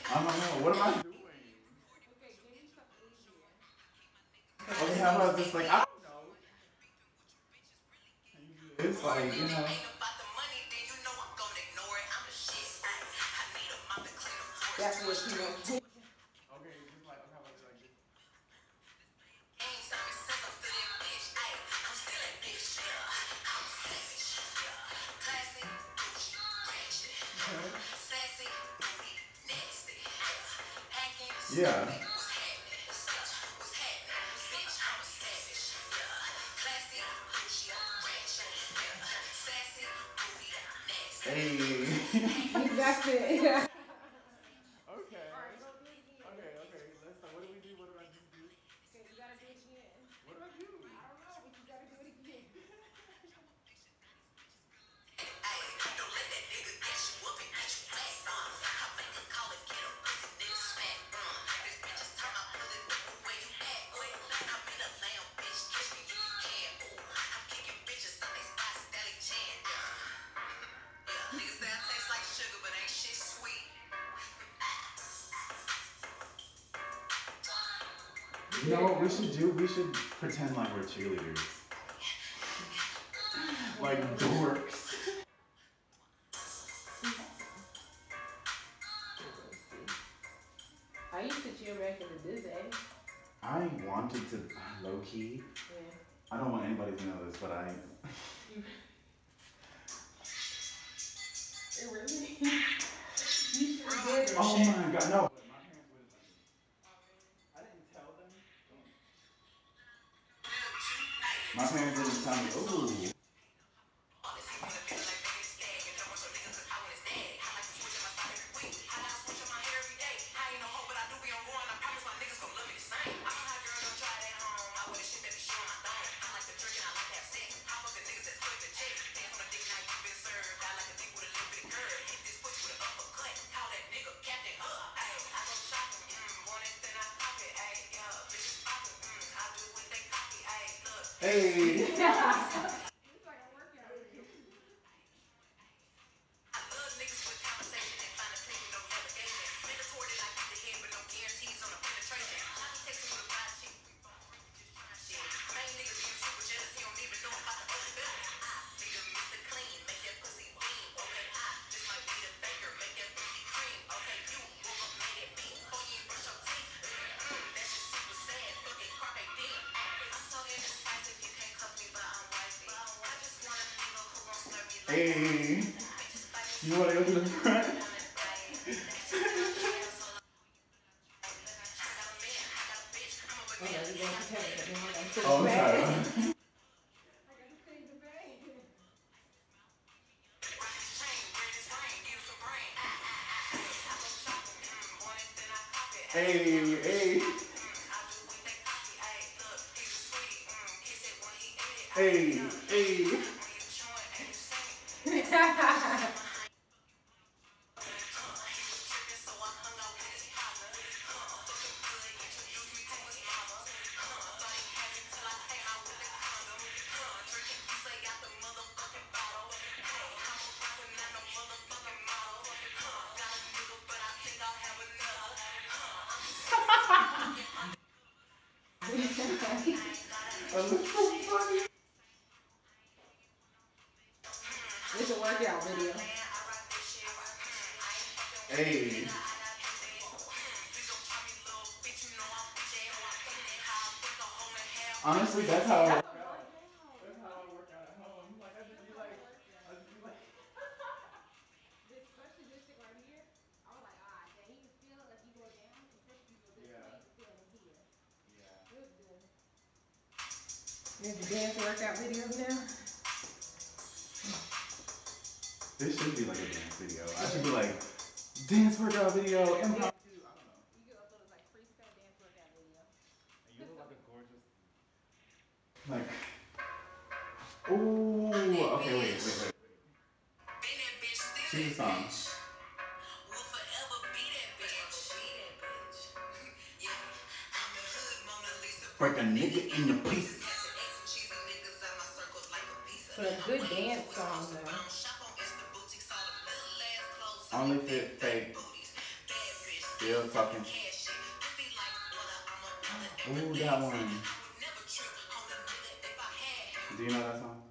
I don't know. What am I doing? Okay, give me something easier. Okay, how about this? Like, I don't know. Can you do this? Like, you know. That's what she wants. Okay, just like, how about like this? Yeah. Hey. That's it. Yeah. Okay. All right, go do it again. Okay, okay. Let's start. What do we do? What do I just do? Okay, you gotta do it again. What do I do? I don't know, but you gotta do it again. You know what we should do? We should pretend like we're cheerleaders. Like dorks. I used to cheer back in the Disney. I wanted to, low key. Yeah. I don't want anybody to know this, but I. It really? You should have did it. Oh my god, no. But my parents wouldn't let me. I didn't tell them. My parents didn't tell me. Ooh. Hey. It's like a workout video. Hey. You want to go to the front? Okay, we're going to pretend that we're going to Oh, I'm bag. sorry. I gotta save the bag. Hey, hey. Hey, hey. I look so funny. It's a workout video. Hey. Honestly, that's how I work out. That's how I work out at home. Like, I just be like, I just be like. Especially this shit right here. I was like, ah, dang, you can feel it like you go down, especially if you go this way, you can feel it in here. Yeah. It was good. There's the dance workout video now. This should be like a dance video. I should be like, dance workout video, improv. I don't know. You could upload as like freestyle dance workout video. And you look like a gorgeous. Like. Ooh. Okay, wait. Sing the song. Break a nigga into pieces. But a good dance song though. Only fit fake. Still talking. Ooh, that one. Do you know that song?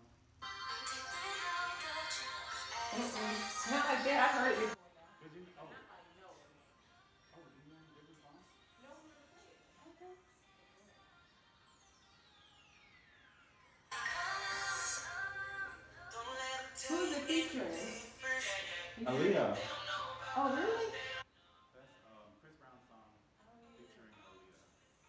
Not like that. I heard it before. Did you? Oh. Not like no, no. Oh, do you know any different songs? No, we never played it. Okay. Who's it featuring? Aaliyah. Oh, really? That's Chris Brown's song featuring Aaliyah.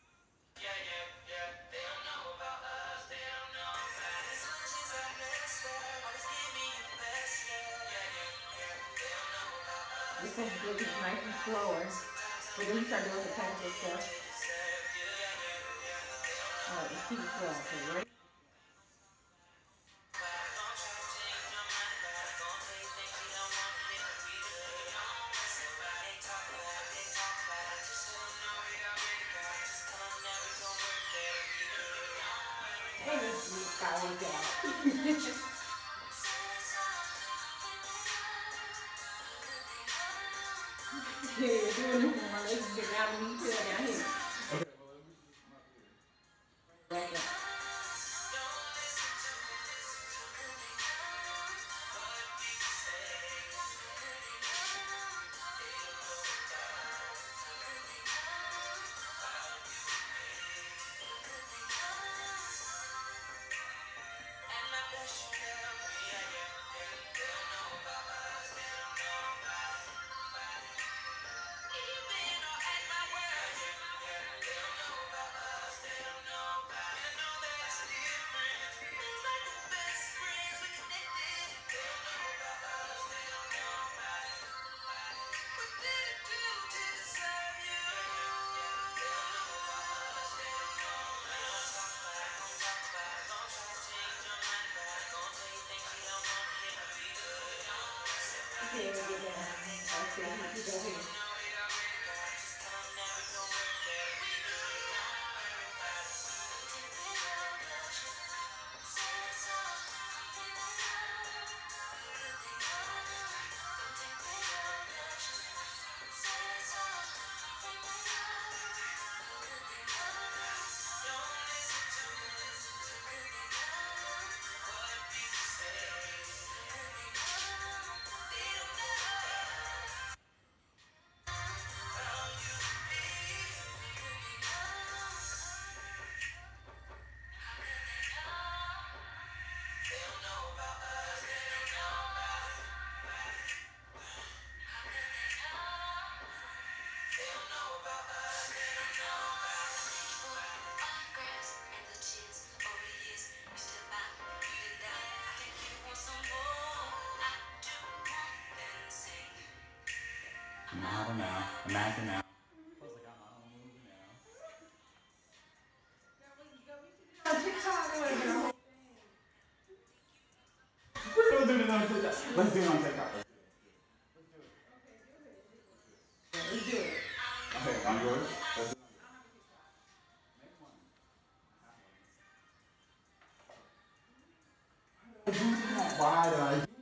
It's supposed to be nice and slower. But then you start doing the technical stuff. Oh, just keep it slow. Okay, ready? And it's got one down. Yeah, you're doing it more. Let's get down to me too down here. Okay, well, let me just come up here. Back up. Okay, we'll get down. Okay, you go here. Now. Imagine now. Plus, I got my own movie now. On TikTok, I want to get a whole thing. We're gonna do it on TikTok. Let's do it on TikTok. Let's do it. Okay, on yours. Let's do it. Make one. Why did I do that?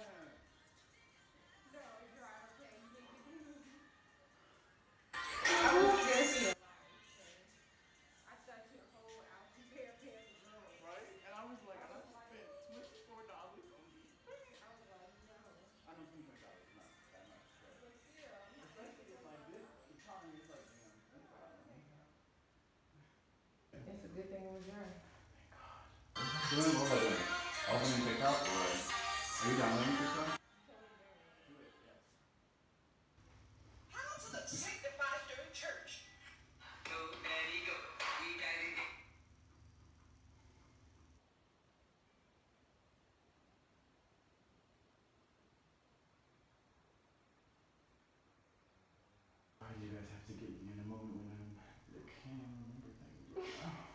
I was scared to I thought your whole outfit pair of pants was wrong. Right? And I was like, I spent $24 on these. I was like, no. I know $24, not that much. But But still, especially it's like this, the time is like, it's a good thing it was dry. doing what am I doing? Opening TikTok or are you downloading TikTok? Do it, yes. How to look sanctified during church. Go, daddy, go. We daddy, go. Why do you guys have to get me in a moment when I can't remember things?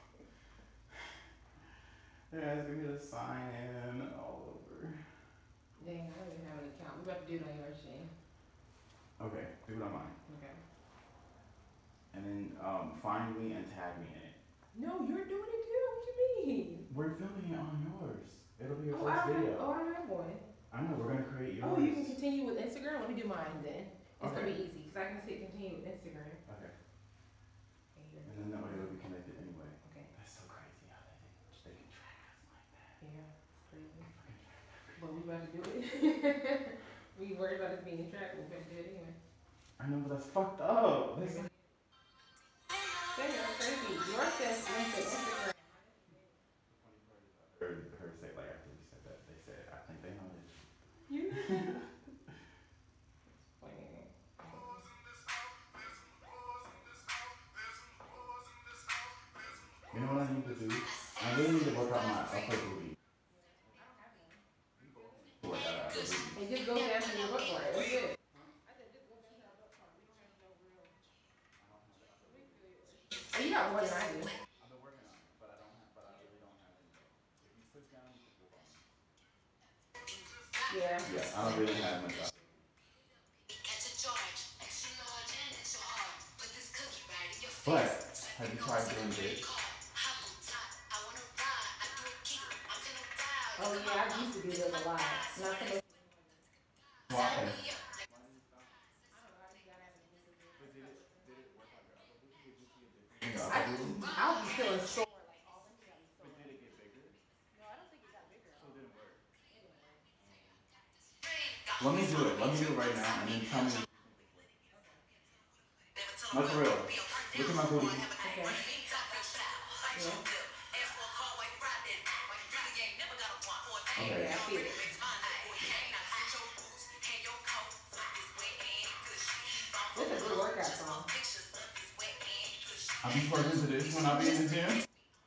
They're asking me to sign in all over. Dang, I don't even have an account. We're about to do it on your Shane. Okay, do it on mine. Okay. And then find me and tag me in it. No, you're doing it too. What you mean? We're filming it on yours. It'll be your Oh, first video. I don't have one. I know, we're gonna create yours. Oh, you can continue with Instagram. Let me do mine then. It's gonna Okay. be easy, because I can continue with Instagram. Okay. And you're And then that way it'll be connected anyway. okay. That's so crazy how they can track us like that. Yeah, it's crazy. Fucking track us. But we about to do it. We worried about us being trapped, we better do it anyway. I know, but that's fucked up. That's like, That's crazy. Yours says link to Instagram. heard her say, like, after we said that, they said, I think they know this. You know. You know what I need to do? I really need to work out my upper booty. Work out our upper booty. It just goes down to your butt part. That's it. I said just go down to our butt part. We don't have no real. Oh, you got more than I do. I've been working on it, but I really don't have any. If you push down, you can pull on. Yeah. Yeah, I don't really have much. But have you tried doing this? Oh yeah, I used to do those a lot. Not for the. Why? I'll be feeling sore. Let me do it. Let me do it right now, and then tell me. No, for real. Look at my booty. Okay. Yeah. Okay. Yeah, I feel it. This is a good workout song. I'll be plugged into this when I be in the gym.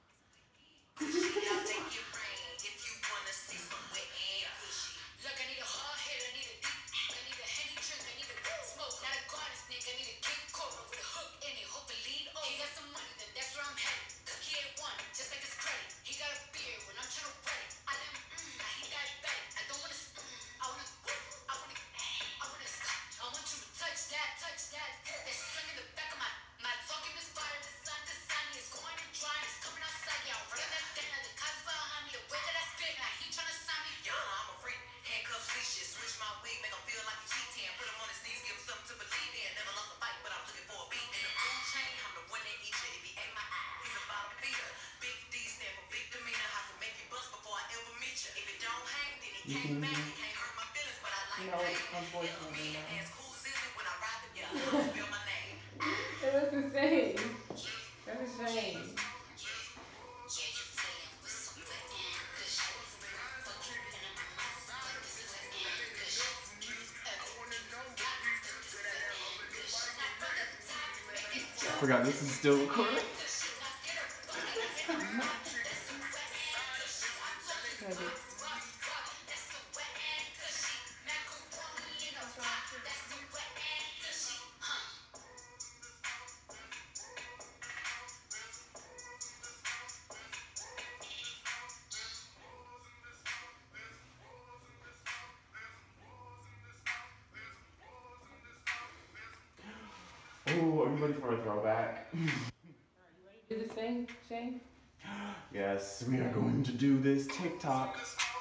You can No, unfortunately not. That's a shame. That's a shame. I forgot this is still recording. Oh, are you ready for a throwback? Do this thing, Shane? Yes, we are going to do this TikTok.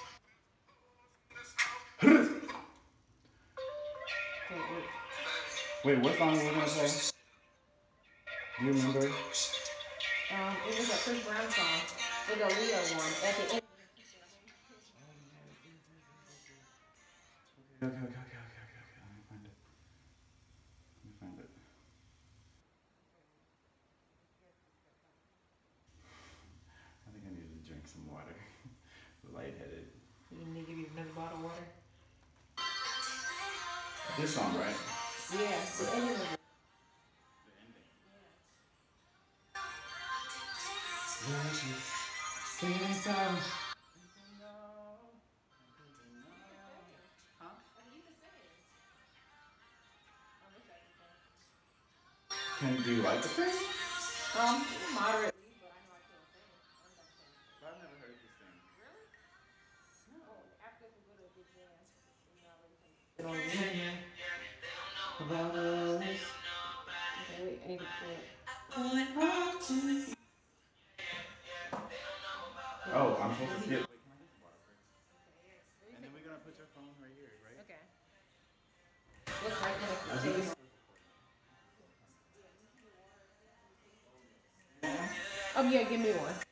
Wait, what song were we gonna play? Do you remember? It was a Chris Brown song with a Leo one at the end. Okay. Let me find it. I think I need to drink some water. Lightheaded. You need to give you another bottle of water? This song, right? Yeah, the ending of it. Sing a song. Do you like to sing? Moderate. I've never heard you sing. No, after we go to a big jam, you know, really About us. okay, wait, I need to play it. Oh, I'm supposed to skip. And then we're gonna put your phone right here, right? Okay. Look right there. As you can Oh yeah, give me one.